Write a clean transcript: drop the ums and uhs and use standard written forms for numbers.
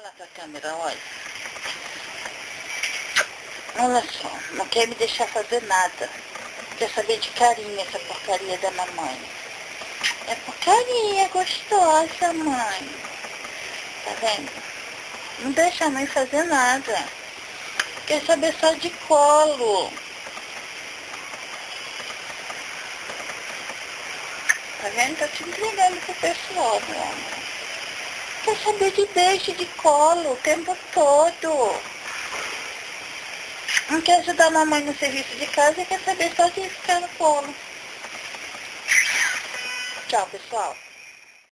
lá pra câmera, olha. Olha só, não quer me deixar fazer nada. Quer saber de carinho essa porcaria da mamãe. É porcaria gostosa, mãe. Tá vendo? Não deixa a mãe fazer nada. Quer saber só de colo. Tá vendo? Tá te entregando pro pessoal, meu amor. Quer saber de beijo, de colo o tempo todo. Não quer ajudar a mamãe no serviço de casa e quer saber só de ficar no colo. Tchau, pessoal.